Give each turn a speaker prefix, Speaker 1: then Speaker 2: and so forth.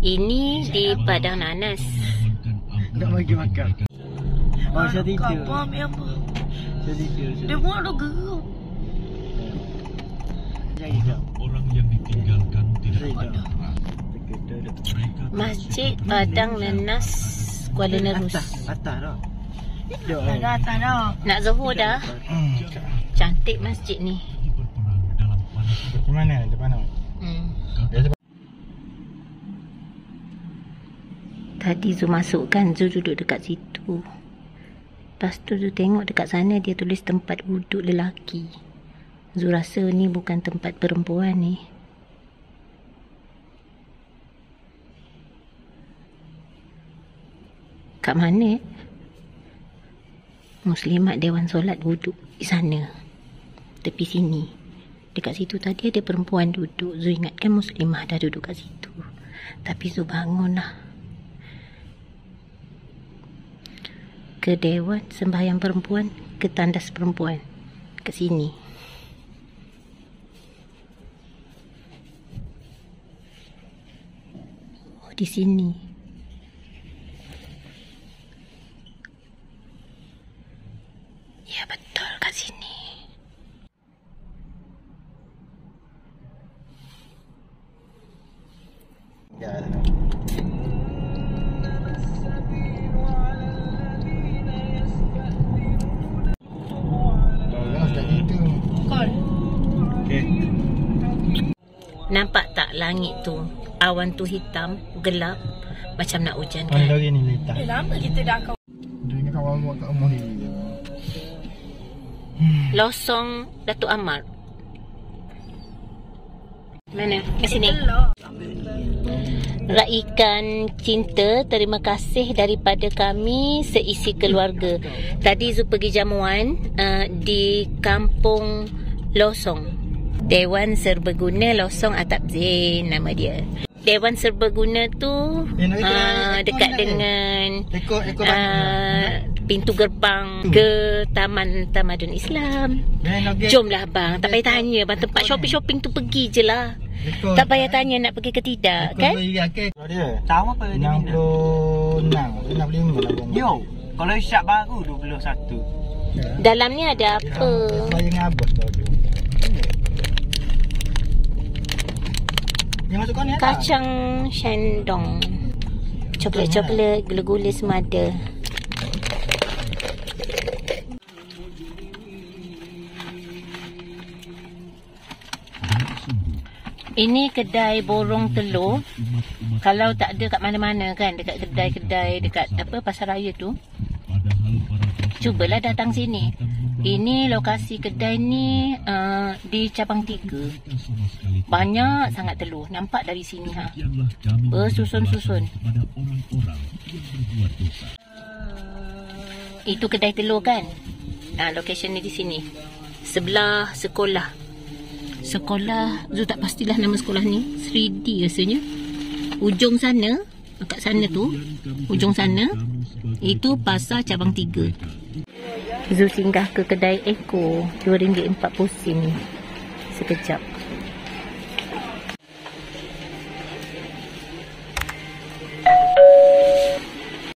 Speaker 1: Ini di Padang Nanas.
Speaker 2: Tak bagi makan. Oh, saya tidur.
Speaker 3: Apa yang apa?
Speaker 2: Saya tidur.
Speaker 3: Dia buat dah gerak.
Speaker 4: Orang yang ditinggalkan tidak
Speaker 2: ada.
Speaker 1: Masjid Padang Nanas, Kuala Nerus.
Speaker 2: Atas dah.
Speaker 3: Ada atas dah.
Speaker 1: Nak zuhur dah. Cantik masjid ni.
Speaker 2: Di mana? Di mana?
Speaker 1: Tadi Zu masuk kan, Zu duduk dekat situ. Lepas tu Zu tengok dekat sana dia tulis tempat wuduk lelaki. Zu rasa ni bukan tempat perempuan ni. Kat mana? Muslimat Dewan Solat wuduk di sana. Tepi sini. Dekat situ tadi ada perempuan duduk. Zu ingatkan Muslimah dah duduk kat situ. Tapi Zu bangun lah. Ke Dewan Sembahyang Perempuan, ke tandas perempuan. Ke sini. Oh, di sini. Ya, betul kat sini.
Speaker 2: Ya.
Speaker 1: Nampak tak langit tu? Awan tu hitam, gelap, macam nak hujan kan?
Speaker 2: Dari ni letak.
Speaker 3: Lama kita dah kau.
Speaker 2: Dia ingat kawan buat kat rumah ni.
Speaker 1: Losong Datuk Amar. Mana? Di sini. Raikan cinta, terima kasih daripada kami seisi keluarga. Tadi Zu pergi jamuan di Kampung Losong. Dewan Serbaguna Losong Atap Zain nama dia. Dewan Serbaguna tu dekat dengan pintu gerbang ke Taman Tamadun Islam. Jomlah bang, tak payah tanya bang, tempat shopping-shopping tu pergi je lah. Tak payah tanya nak pergi ke tidak kan?
Speaker 2: Tahu apa dia minta? 65.
Speaker 5: Yo, kalau isyak baru 21.
Speaker 1: Dalam ni ada apa?
Speaker 2: Bayang abos tu. Yang masukkan ni apa?
Speaker 1: Kacang shandong. Coklat-coklat, gula-gula semua ada. Ini kedai borong telur. Kalau tak ada kat mana-mana kan, dekat kedai-kedai dekat apa pasar raya tu, cubalah datang sini. Ini lokasi kedai ni di cabang 3. Banyak sangat telur. Nampak dari sini ha. Bersusun-susun. Itu kedai telur kan? Location ni di sini. Sebelah sekolah. Sekolah, Zu tak pastilah nama sekolah ni. 3D rasanya. Ujung sana, dekat sana tu, ujung sana, itu pasar cabang 3. Zu singgah ke kedai Eko, RM2.40 sekejap.